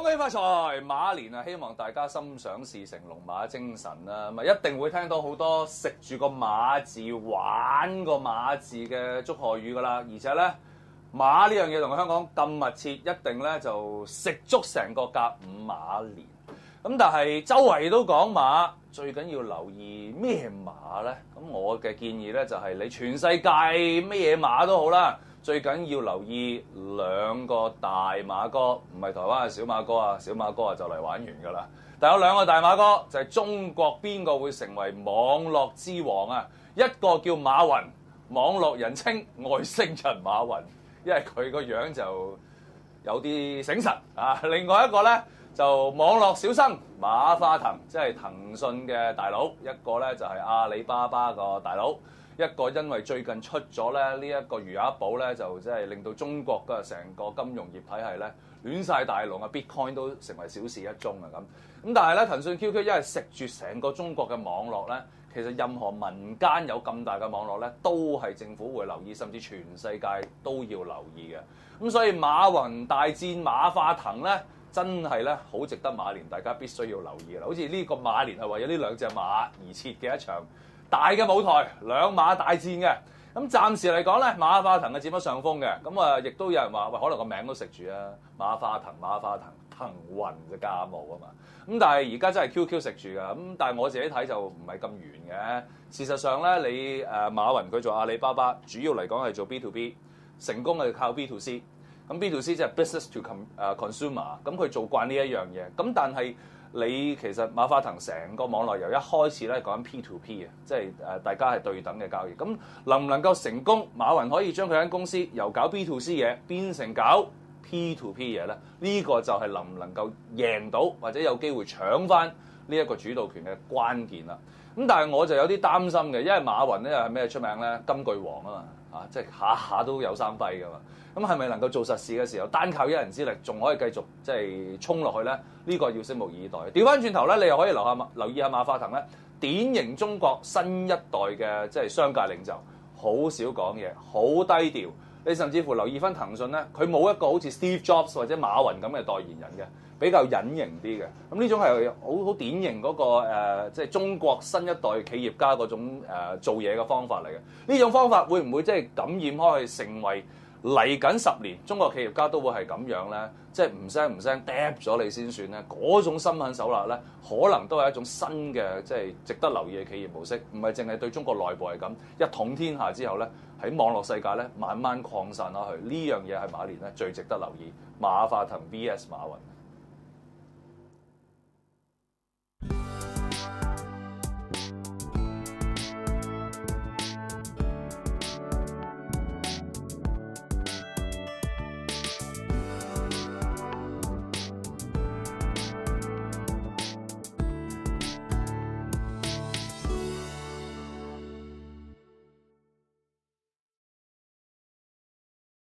恭喜發財！馬年啊，希望大家心想事成，龍馬精神啦，咪一定會聽到好多食住個馬字、玩個馬字嘅祝賀語噶啦。而且咧，馬呢樣嘢同香港咁密切，一定咧就食足成個甲午馬年。咁但係周圍都講馬，最緊要留意咩馬咧？咁我嘅建議咧就係你全世界咩嘢馬都好啦。最緊要留意兩個大馬哥，唔係台灣嘅小馬哥啊，小馬哥啊就嚟玩完㗎啦。但有兩個大馬哥，就係中國邊個會成為網絡之王啊？一個叫馬雲，網絡人稱外星人馬雲，因為佢個樣就有啲醒神啊。另外一個咧就網絡小生馬化騰，即係騰訊嘅大佬，一個咧就係阿里巴巴個大佬。一個因為最近出咗咧呢一個餘額寶咧，就即係令到中國嘅成個金融業體系咧亂晒大龍啊 ！Bitcoin 都成為小事一宗啊咁。咁但係咧，騰訊 QQ 因為食住成個中國嘅網絡咧，其實任何民間有咁大嘅網絡咧，都係政府會留意，甚至全世界都要留意嘅。咁所以馬雲大戰馬化騰咧，真係咧好值得馬年大家必須要留意啦。好似呢個馬年係為咗呢兩隻馬而設嘅一場大嘅舞台，兩馬大戰嘅。咁暫時嚟講咧，馬化騰係佔咗上風嘅。咁啊，亦都有人話喂，可能個名都食住啊，馬化騰，騰雲嘅家務啊嘛。咁但係而家真係 QQ 食住㗎。咁但係我自己睇就唔係咁圓嘅。事實上咧，你馬雲佢做阿里巴巴，主要嚟講係做 B to B， 成功係靠 B to C。咁 B to C 即係 business to consumer。咁佢做慣呢一樣嘢。咁但係你其實馬化騰成個網絡由一開始咧講緊 P to P 嘅，即係大家係對等嘅交易。咁能唔能夠成功？馬雲可以將佢間公司由搞 B to C 嘢變成搞 P to P 嘢咧？呢個就係能唔能夠贏到或者有機會搶翻呢一個主導權嘅關鍵啦。咁但係我就有啲擔心嘅，因為馬雲咧係咩出名咧？金句王啊嘛，即係下下都有三輝噶嘛。咁係咪能夠做實事嘅時候，單靠一人之力，仲可以繼續即係衝落去咧？呢個要拭目以待。調翻轉頭咧，你又可以留意下馬化騰咧，典型中國新一代嘅即係商界領袖，好少講嘢，好低調。你甚至乎留意翻騰訊咧，佢冇一個好似 Steve Jobs 或者馬雲咁嘅代言人嘅，比較隱形啲嘅。咁呢種係好典型嗰個即係中國新一代企業家嗰種做嘢嘅方法嚟嘅。呢種方法會唔會即係感染開去成為嚟緊10年中國企業家都會係咁樣咧？即係唔聲 drop 咗你先算咧？嗰種心狠手辣咧，可能都係一種新嘅即係值得留意嘅企業模式，唔係淨係對中國內部係咁，一統天下之後咧，喺網絡世界咧慢慢擴散落去。呢樣嘢係馬年咧最值得留意。馬化騰 VS 馬雲。